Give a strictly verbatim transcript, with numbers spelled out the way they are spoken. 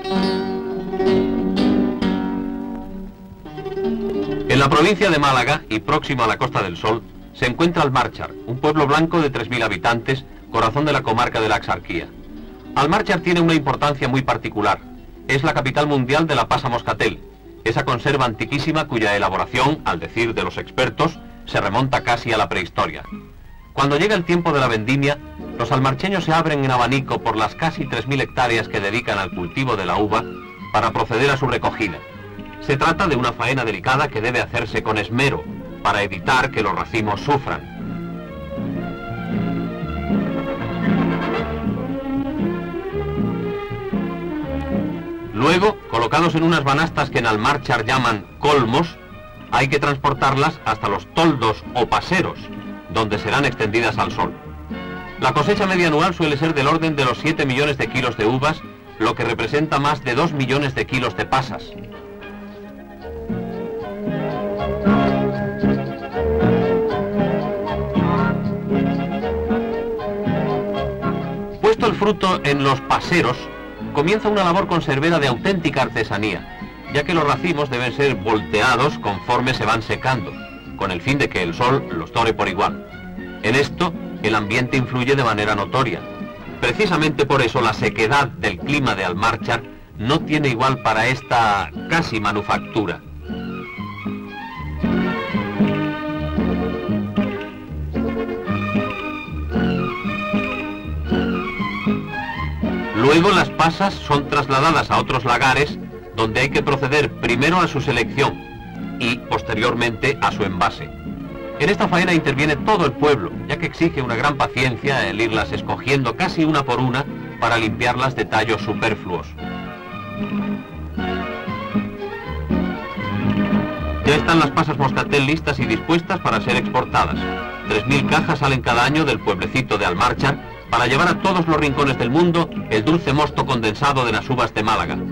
En la provincia de Málaga y próximo a la Costa del Sol se encuentra Almarchar, un pueblo blanco de tres mil habitantes, corazón de la comarca de la Axarquía. Almarchar tiene una importancia muy particular. Es la capital mundial de la pasa moscatel, esa conserva antiquísima cuya elaboración, al decir de los expertos, se remonta casi a la prehistoria. Cuando llega el tiempo de la vendimia, los almarcheños se abren en abanico por las casi tres mil hectáreas que dedican al cultivo de la uva para proceder a su recogida. Se trata de una faena delicada que debe hacerse con esmero para evitar que los racimos sufran. Luego, colocados en unas banastas que en Almarchar llaman colmos, hay que transportarlas hasta los toldos o paseros, donde serán extendidas al sol. La cosecha media anual suele ser del orden de los siete millones de kilos de uvas, lo que representa más de dos millones de kilos de pasas. Puesto el fruto en los paseros, comienza una labor conservera de auténtica artesanía, ya que los racimos deben ser volteados conforme se van secando, con el fin de que el sol los dore por igual. En esto, el ambiente influye de manera notoria. Precisamente por eso la sequedad del clima de Almarchar no tiene igual para esta casi manufactura. Luego las pasas son trasladadas a otros lagares, donde hay que proceder primero a su selección y posteriormente a su envase. En esta faena interviene todo el pueblo, ya que exige una gran paciencia el irlas escogiendo casi una por una para limpiarlas de tallos superfluos. Ya están las pasas moscatel listas y dispuestas para ser exportadas. Tres mil cajas salen cada año del pueblecito de Almarchar para llevar a todos los rincones del mundo el dulce mosto condensado de las uvas de Málaga.